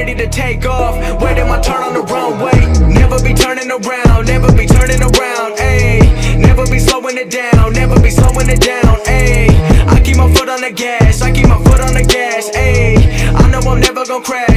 ready to take off, waiting my turn on the runway. Never be turning around, never be turning around, ayy. Never be slowing it down, never be slowing it down, ayy. I keep my foot on the gas, I keep my foot on the gas, ayy. I know I'm never gonna crash.